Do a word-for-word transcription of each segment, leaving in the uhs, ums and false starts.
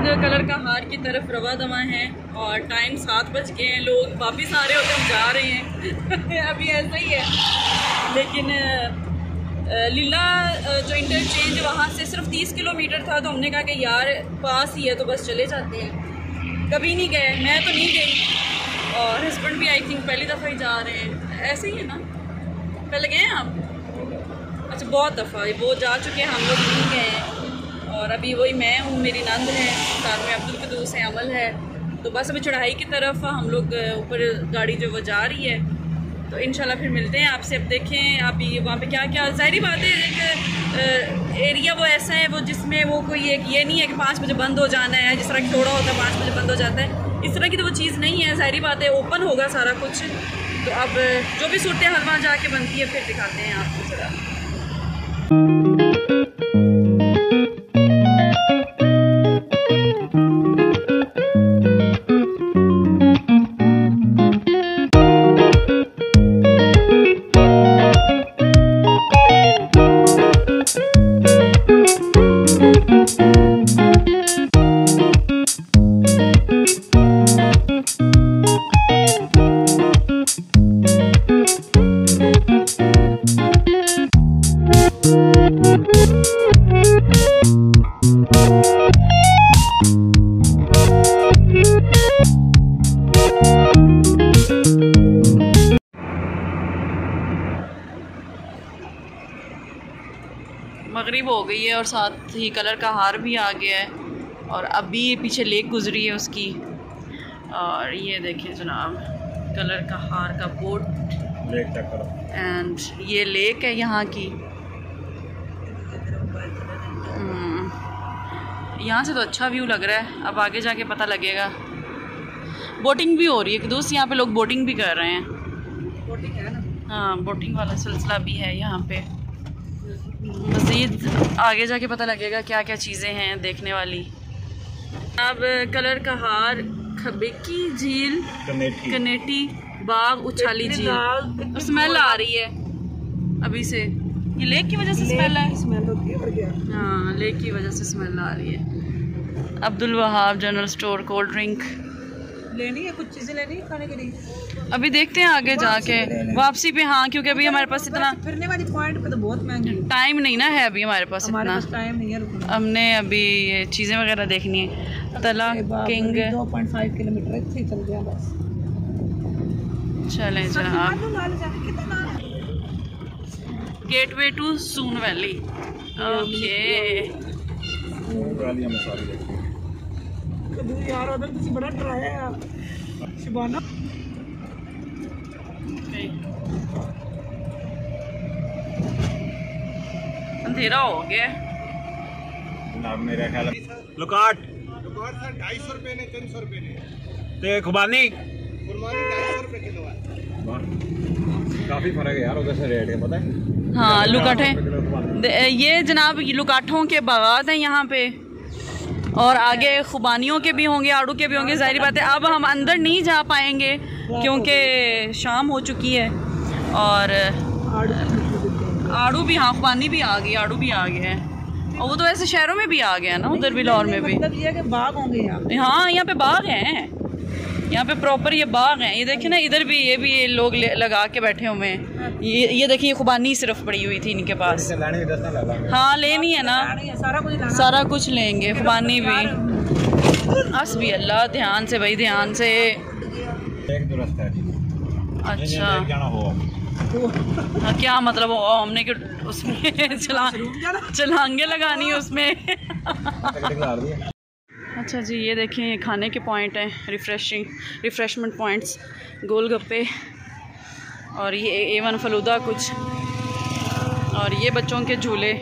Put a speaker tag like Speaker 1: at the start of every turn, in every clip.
Speaker 1: लोग कलर का हार की तरफ रवा दवा हैं और टाइम सात बज गए हैं, लोग वापस आ रहे होते हम जा रहे हैं अभी ऐसा ही है। लेकिन लीला जो इंटरचेंज वहाँ से सिर्फ तीस किलोमीटर था, तो हमने कहा कि यार पास ही है तो बस चले जाते हैं। कभी नहीं गए, मैं तो नहीं गई और हस्बैंड भी आई थिंक पहली दफ़ा ही जा रहे हैं। ऐसे ही है ना, पहले गए हैं आप? अच्छा, बहुत दफ़ा वो जा चुके हैं, हम लोग नहीं गए हैं। और अभी वही मैं हूँ, मेरी नंद है, साथ में अब्दुल कदूस है, अमल है। तो बस अभी चढ़ाई की तरफ हम लोग ऊपर गाड़ी जो वो जा रही है, तो इंशाल्लाह फिर मिलते हैं आपसे। अब देखें अभी वहाँ पे क्या क्या, ज़ाहिरी बात है एक एरिया वो ऐसा है वो जिसमें वो कोई एक ये नहीं है कि पाँच बजे बंद हो जाना है, जिस तरह थोड़ा होता है पाँच बजे बंद हो जाता है, इस तरह की तो वो चीज़ नहीं है। ज़ाहिरी बात है ओपन होगा सारा कुछ। तो अब जो भी सूरत हाल वहाँ जाके बनती है फिर दिखाते हैं आपको ज़रा। मगरिब हो गई है और साथ ही कलर का हार भी आ गया है और अभी ये पीछे लेक गुजरी है उसकी। और ये देखिए जनाब कलर का हार का बोट लेक चेक करो, एंड ये लेक है यहाँ की। यहाँ से तो अच्छा व्यू लग रहा है, अब आगे जाके पता लगेगा। बोटिंग भी हो रही है दोस्त, यहाँ पे लोग बोटिंग भी कर रहे हैं। बोटिंग है ना? हाँ, बोटिंग वाला सिलसिला भी है यहाँ पे। मज़ीद आगे जाके पता लगेगा क्या क्या चीज़ें हैं देखने वाली। अब कलर का हार, खबेकी झील, कनेटी, कनेटी बाग, उछाली झील। स्मेल आ रही है अभी से, ये लेक की वजह से स्मेल है। स्मेल होती है, हाँ लेक की वजह से स्मेल आ रही है। Abdul Wahab general store, cold drink लेनी है, कुछ चीज़ें लेनी है खाने के लिए। अभी देखते हैं आगे जाके वापसी पे। हाँ, क्योंकि अभी हमारे पास इतना फिरने वाली पॉइंट पे तो बहुत महंगी टाइम नहीं ना है अभी हमारे पास, इतना टाइम नहीं है। हमने अभी ये चीज़ें वगैरह देखनी है। तला किंग दो पॉइंट पाँच किलोमीटर अच्छे चल गया बस। चलें जनाब, gateway to Soon valley. Okay यार उधर तुसी बड़ा डराया है शिबाना। अंधेरा हो गया जनाब, मेरा ख्याल लुकाट लुकाट सर ढाई सौ रुपये ने, तीन सौ रुपये ने। ते खुबानी खुबानी ढाई सौ रुपये किलो है। काफ़ी फर्क है यार उधर से रेट है, पता है? हाँ लुकाठे, ये जनाब लुकाठों के बागात हैं यहाँ पे, और आगे खुबानियों के भी होंगे, आड़ू के भी होंगे। जाहिर बात है अब हम अंदर नहीं जा पाएंगे क्योंकि शाम हो चुकी है। और आड़ू भी, हाँ खुबानी भी आ गई, आड़ू भी आ गया है। और वो तो ऐसे शहरों में भी आ गया ना, उधर भी लाहौर में भी। मतलब ये कि बाग होंगे यहाँ। हाँ यहाँ पे बाग हैं, यहाँ पे प्रॉपर ये बाग हैं। ये देखे ना इधर भी, ये भी ये लोग लगा के बैठे हुए हैं। ये ये देखिए खुबानी सिर्फ पड़ी हुई थी इनके पास। हाँ लेनी है ना, सारा कुछ लेंगे, खुबानी भी। बस भी अल्लाह, ध्यान से भाई, ध्यान से। अच्छा हाँ, क्या मतलब हो हमने कि उसमें चला चलांगे लगानी है उसमें। अच्छा जी, ये देखें ये खाने के पॉइंट हैं, रिफ्रेशिंग रिफ्रेशमेंट पॉइंट्स, गोलगप्पे और ये एवन फलूदा कुछ, और ये बच्चों के झूले।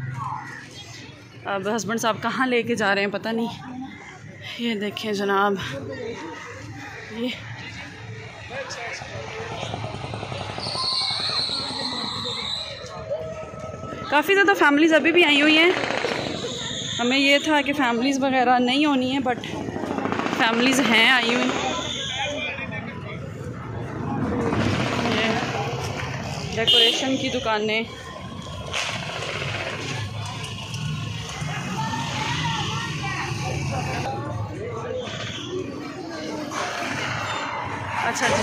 Speaker 1: अब हस्बैंड साहब कहाँ लेके जा रहे हैं पता नहीं। ये देखें जनाब, ये काफ़ी ज़्यादा फैमिलीज़ अभी भी आई हुई हैं। हमें ये था कि फैमिलीज़ वगैरह नहीं होनी है, बट फैमिलीज़ हैं आई हुई। डेकोरेशन की दुकानें, अच्छा जी,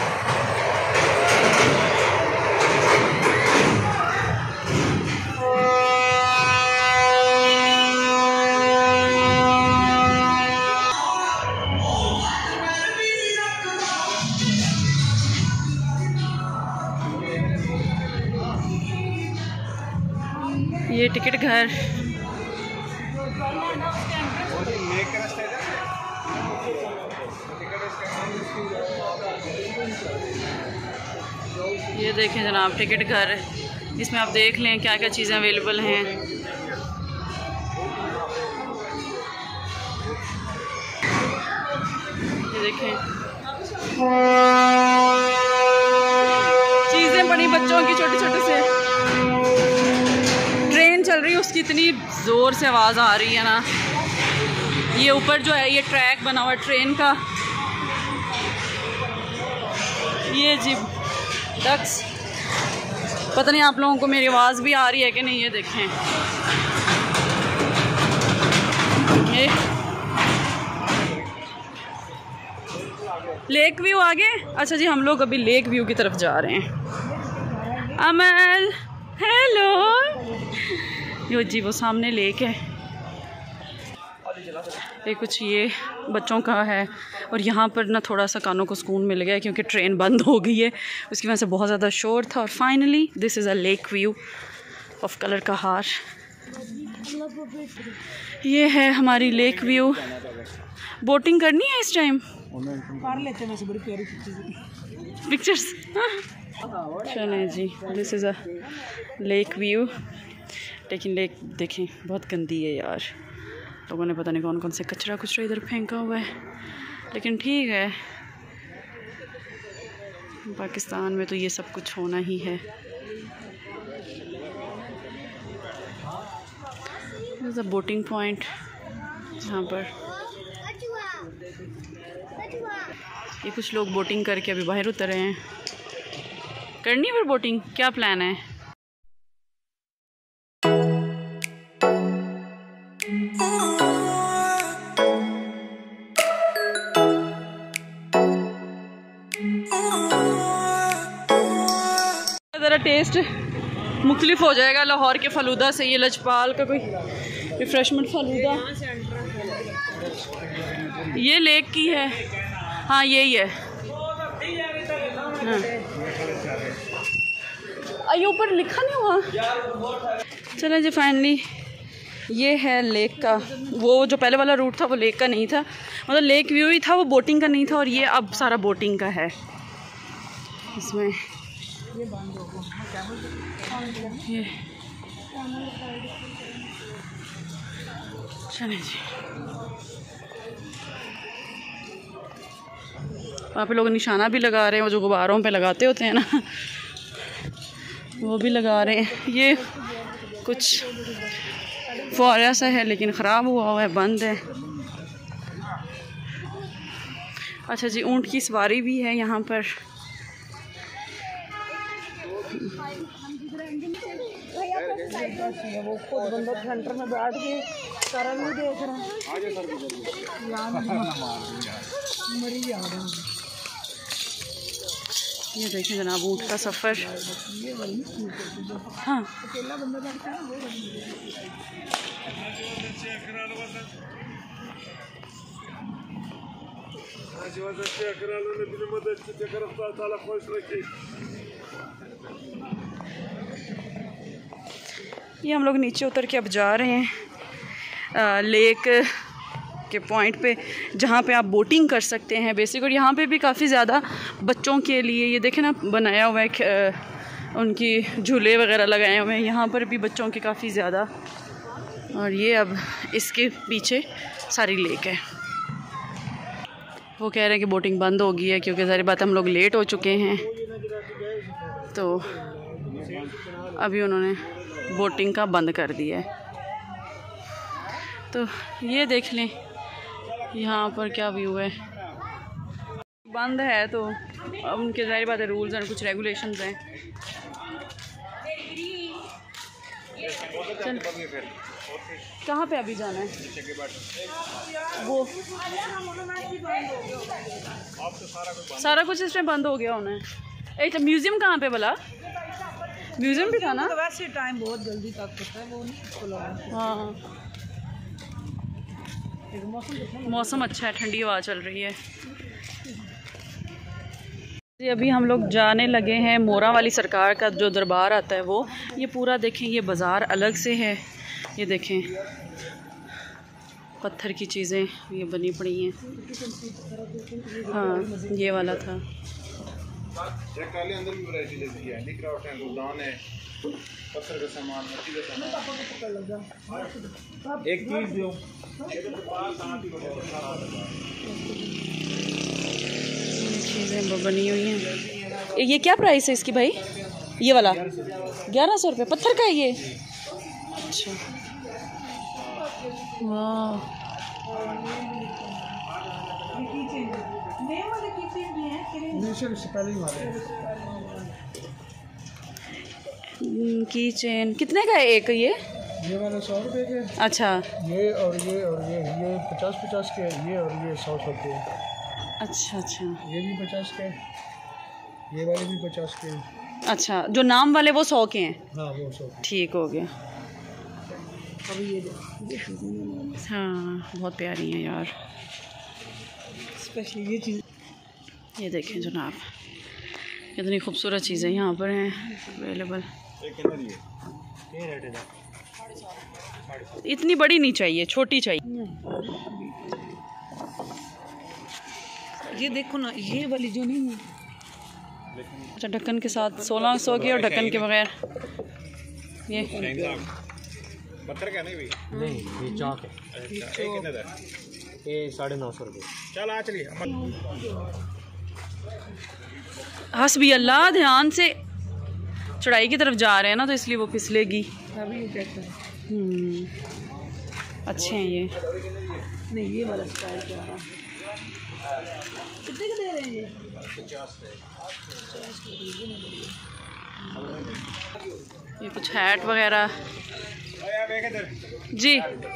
Speaker 1: ये टिकट घर। ये देखें जनाब टिकट घर, इसमें आप देख लें क्या क्या चीज़ें अवेलेबल हैं। ये देखें चीज़ें बड़ी बच्चों की छोटे छोटे से। ट्रेन चल रही है उसकी इतनी ज़ोर से आवाज़ आ रही है ना। ये ऊपर जो है ये ट्रैक बना हुआ है ट्रेन का। ये जी डक्स, पता नहीं आप लोगों को मेरी आवाज़ भी आ रही है कि नहीं। ये देखें ये लेक व्यू आगे। अच्छा जी, हम लोग अभी लेक व्यू की तरफ जा रहे हैं। अमल हेलो, यो जी वो सामने लेक है। ये कुछ ये बच्चों का है और यहाँ पर ना थोड़ा सा कानों को सुकून मिल गया क्योंकि ट्रेन बंद हो गई है, उसकी वजह से बहुत ज़्यादा शोर था। और finally this is a lake view of Kallar का हार। ये है हमारी लेक व्यू। बोटिंग करनी है इस टाइम, कर लेते हैं, बड़ी प्यारी पिक्चर्स। चलें जी, this is a lake view. लेकिन लेक देखें बहुत गंदी है यार, लोगों ने पता नहीं कौन कौन से कचरा कुचरा इधर फेंका हुआ है। लेकिन ठीक है, पाकिस्तान में तो ये सब कुछ होना ही है। दिस अ बोटिंग पॉइंट जहाँ पर ये कुछ लोग बोटिंग करके अभी बाहर उतर रहे हैं। करनी है फिर बोटिंग, क्या प्लान है? ज़रा टेस्ट मुख्तलिफ हो जाएगा लाहौर के फ़लूदा से। ये लजपाल का कोई रिफ्रेशमेंट फ़लूदा, ये लेक की है। हाँ यही है। हाँ ये ऊपर लिखा नहीं हुआ। चलें जी, फाइनली ये है लेक का। वो जो पहले वाला रूट था वो लेक का नहीं था, मतलब लेक व्यू ही था, वो बोटिंग का नहीं था। और ये अब सारा बोटिंग का है इसमें। ये चलें जी, वहाँ पे लोग निशाना भी लगा रहे हैं, वो जो गुब्बारों पे लगाते होते हैं ना, वो भी लगा रहे हैं। ये कुछ फुआरा सा है लेकिन ख़राब हुआ हुआ है, बंद है। अच्छा जी, ऊँट की सवारी भी है यहाँ पर। वो खुद बंदा सेंटर में बैठ के तरल नहीं देख रहा। ये देखिए जनाब ऊँट का सफ़र। हाँ ये हम लोग नीचे उतर के अब जा रहे हैं आ, लेक के पॉइंट पे जहाँ पे आप बोटिंग कर सकते हैं बेसिक। और यहाँ पे भी काफ़ी ज़्यादा बच्चों के लिए ये देखें ना बनाया हुआ है, उनकी झूले वगैरह लगाए हुए हैं यहाँ पर भी बच्चों के काफ़ी ज़्यादा। और ये अब इसके पीछे सारी लेक है। वो कह रहे हैं कि बोटिंग बंद हो गई है क्योंकि ज़ाहिर बात हम लोग लेट हो चुके हैं, तो अभी उन्होंने बोटिंग का बंद कर दिया है। तो ये देख लें यहाँ पर क्या व्यू है। बंद है तो अब उनके ज़ाहिर बात है रूल्स एंड कुछ रेगुलेशंस हैं। चल कहाँ पे अभी जाना है? वो सारा कुछ इसमें बंद हो गया होना है। एक म्यूजियम कहाँ पे भला? म्यूजियम भी था ना?
Speaker 2: तो वैसे टाइम बहुत जल्दी तक होता है, वो नहीं खुला।
Speaker 1: हाँ मौसम अच्छा है, ठंडी हवा चल रही है। अभी हम लोग जाने लगे हैं मोरा वाली सरकार का जो दरबार आता है वो। ये पूरा देखें, ये बाज़ार अलग से है। ये देखें पत्थर की चीज़ें ये बनी पड़ी हैं। हाँ ये वाला था।
Speaker 3: अंदर भी वैरायटी लेती है, निकराउट है, गुलदान है, पत्थर का सामान, मिट्टी का सामान। एक चीज दो
Speaker 1: चीज़ें बनी हुई हैं। ये क्या प्राइस है इसकी भाई? ये वाला ग्यारह सौ रुपये पत्थर का है ये। अच्छा वाह की चेन कितने का है एक? ये
Speaker 2: ये वाला सौ रुपये के।
Speaker 1: अच्छा
Speaker 2: ये और ये और ये ये पचास पचास के, ये और ये सौ सौ के।
Speaker 1: अच्छा अच्छा
Speaker 2: ये भी पचास के, ये वाले भी पचास के।
Speaker 1: अच्छा जो नाम वाले वो सौ के हैं?
Speaker 2: हाँ वो सौ।
Speaker 1: ठीक हो गया।
Speaker 2: अभी ये
Speaker 1: हाँ बहुत प्यारी हैं यार,
Speaker 2: स्पेशली ये चीज़।
Speaker 1: ये देखें जनाब कितनी खूबसूरत चीज़ें यहाँ पर हैं अवेलेबल। इतनी बड़ी नहीं चाहिए, छोटी चाहिए।
Speaker 2: ये देखो ना, ये वाली जो नहीं है।
Speaker 1: अच्छा ढक्कन के साथ सोलह सौ की और ढक्कन के बगैर। ये
Speaker 3: पत्थर का नहीं भाई?
Speaker 4: नहीं ये चौक है।
Speaker 3: अच्छा, ये कितने का?
Speaker 4: ये साढ़े नौ सौ रुपये।
Speaker 3: चल आ चलिए।
Speaker 1: हस्बी अल्लाह, ध्यान से चढ़ाई की तरफ जा रहे हैं ना तो इसलिए वो फिसलेगी।
Speaker 2: अभी ये चेक करें।
Speaker 1: हम्म अच्छे हैं ये।
Speaker 2: नहीं ये वाला स्टाइल क्या है? कितने के दे रहे हैं ये?
Speaker 1: ये कुछ हैट वगैरह जी,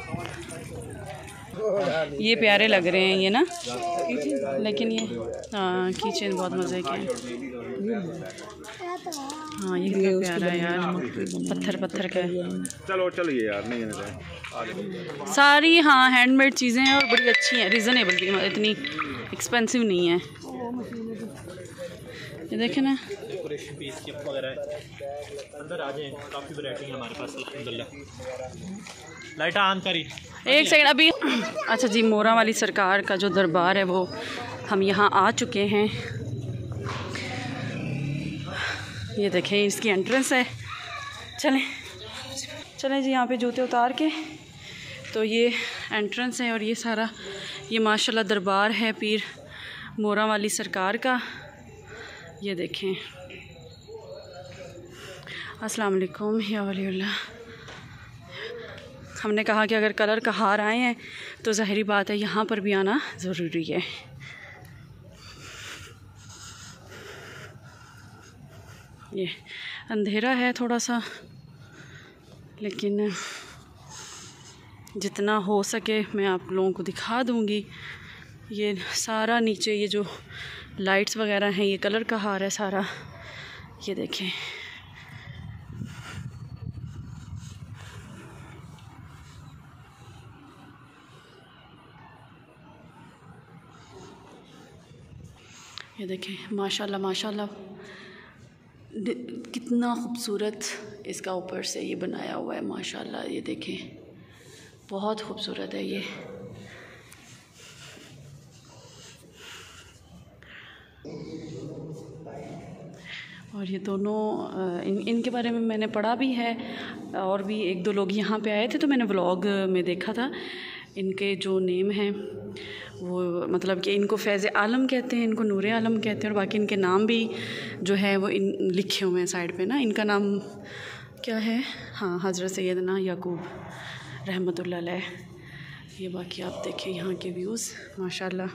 Speaker 1: ये प्यारे लग रहे हैं ये ना, लेकिन ये हाँ कीचेन बहुत मज़े के हैं। हाँ ये कितना प्यारा है यार, पत्थर पत्थर का है।
Speaker 3: चलो चलिए यार, नहीं
Speaker 1: सारी हाँ हैंडमेड चीज़ें हैं और बड़ी अच्छी हैं, रिजनेबल भी, इतनी एक्सपेंसिव नहीं है। ये देखें ना
Speaker 4: डेकोरेशन पीस की वगैरह अंदर आ जाए, काफ़ी वैरायटी है हमारे पास अल्हम्दुलिल्लाह। लाइट ऑन करी
Speaker 1: एक सेकंड अभी। अच्छा जी, मोरा वाली सरकार का जो दरबार है वो हम यहाँ आ चुके हैं। ये देखें इसकी एंट्रेंस है। चलें चलें जी, यहाँ पे जूते उतार के तो ये एंट्रेंस है और ये सारा ये माशाल्लाह दरबार है पीर मोरा वाली सरकार का। ये देखें। अस्सलाम वालेकुम या वलीउल्लाह। हमने कहा कि अगर कलर का हार आए हैं तो ज़ाहिरी बात है यहाँ पर भी आना ज़रूरी है। ये अंधेरा है थोड़ा सा, लेकिन जितना हो सके मैं आप लोगों को दिखा दूँगी। ये सारा नीचे ये जो लाइट्स वगैरह हैं ये कलर का हार है सारा। ये देखें ये देखें माशाल्लाह माशाल्लाह कितना खूबसूरत इसका ऊपर से ये बनाया हुआ है माशाल्लाह। ये देखें बहुत खूबसूरत है ये। और ये दोनों इन इनके बारे में मैंने पढ़ा भी है, और भी एक दो लोग यहाँ पे आए थे तो मैंने व्लॉग में देखा था। इनके जो नेम हैं वो मतलब कि इनको फ़ैज़ आलम कहते हैं, इनको नूर आलम कहते हैं, और बाकी इनके नाम भी जो है वो इन लिखे हुए हैं साइड पे ना। इनका नाम क्या है? हाँ, हज़रत सैयदना याकूब रहमतुल्लाह अलैह। ये बाकी आप देखें यहाँ के व्यूज़ माशाल्लाह।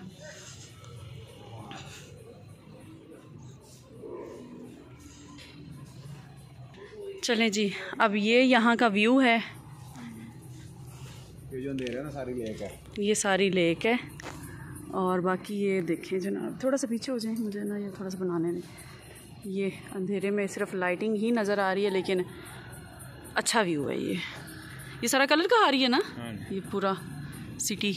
Speaker 1: चलें जी, अब ये यहाँ का व्यू है।
Speaker 3: ये जो अंधेरा है ना सारी लेक है।
Speaker 2: ये सारी लेक है। और बाकी ये देखें जनाब, थोड़ा सा पीछे हो जाए, मुझे ना ये थोड़ा सा बनाने में, ये अंधेरे में सिर्फ लाइटिंग ही नज़र आ रही है, लेकिन अच्छा व्यू है। ये ये सारा कलर का आ रही है ना, ये पूरा सिटी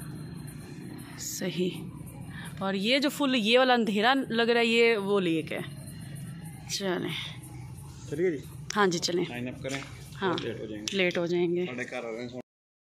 Speaker 2: सही। और ये जो फुल ये वाला अंधेरा लग रहा है, ये वो लेक है। चलें,
Speaker 3: चलिए जी,
Speaker 2: हाँ जी चलें।
Speaker 3: लाइन अप करें,
Speaker 2: हाँ
Speaker 3: लेट हो जाएंगे।
Speaker 2: लेट हो जाएंगे।
Speaker 3: साढ़े घर आ रहे हैं।